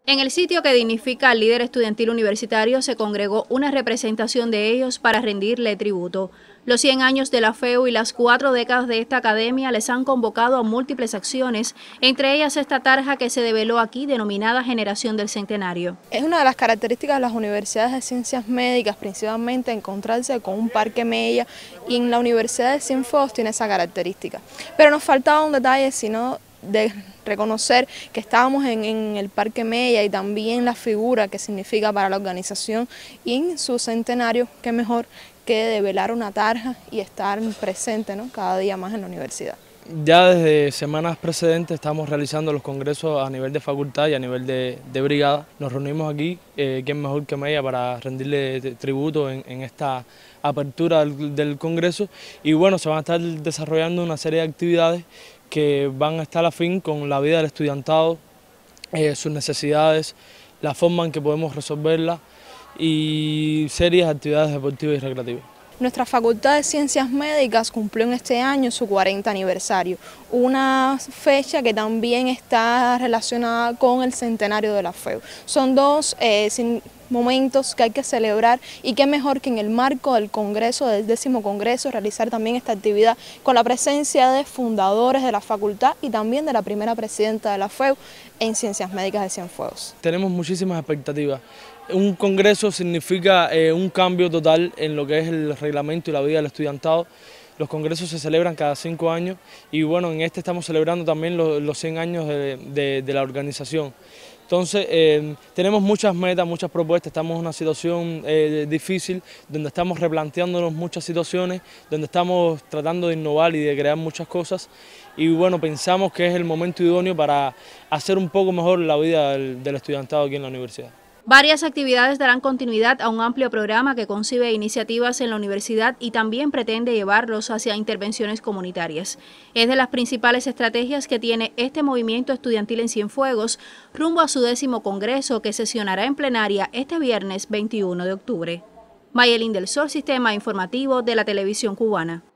En el sitio que dignifica al líder estudiantil universitario se congregó una representación de ellos para rendirle tributo. Los 100 años de la FEU y las 4 décadas de esta academia les han convocado a múltiples acciones, entre ellas esta tarja que se develó aquí denominada Generación del Centenario. Es una de las características de las universidades de ciencias médicas, principalmente encontrarse con un parque Mella, y en la Universidad de Cienfuegos tiene esa característica. Pero nos faltaba un detalle, sino de reconocer que estábamos en el Parque Mella y también la figura que significa para la organización y en su centenario, qué mejor que develar una tarja y estar presente, ¿no?, cada día más en la universidad. Ya desde semanas precedentes estamos realizando los congresos a nivel de facultad y a nivel de brigada. Nos reunimos aquí, quién mejor que Mella, para rendirle tributo en esta apertura del congreso. Y bueno, se van a estar desarrollando una serie de actividades que van a estar afín con la vida del estudiantado, sus necesidades, la forma en que podemos resolverla y serias actividades deportivas y recreativas. Nuestra Facultad de Ciencias Médicas cumplió en este año su 40 aniversario, una fecha que también está relacionada con el centenario de la FEU. Son dos momentos que hay que celebrar y qué mejor que en el marco del Congreso, del 10º Congreso, realizar también esta actividad con la presencia de fundadores de la facultad y también de la primera presidenta de la FEU en Ciencias Médicas de Cienfuegos. Tenemos muchísimas expectativas. Un congreso significa un cambio total en lo que es el reglamento y la vida del estudiantado. Los congresos se celebran cada 5 años y bueno, en este estamos celebrando también los 100 años de la organización. Entonces, tenemos muchas metas, muchas propuestas, estamos en una situación difícil, donde estamos replanteándonos muchas situaciones, donde estamos tratando de innovar y de crear muchas cosas. Y bueno, pensamos que es el momento idóneo para hacer un poco mejor la vida del estudiantado aquí en la universidad. Varias actividades darán continuidad a un amplio programa que concibe iniciativas en la universidad y también pretende llevarlos hacia intervenciones comunitarias. Es de las principales estrategias que tiene este movimiento estudiantil en Cienfuegos rumbo a su 10º congreso que sesionará en plenaria este viernes 21 de octubre. Mayelín del Sol, Sistema Informativo de la Televisión Cubana.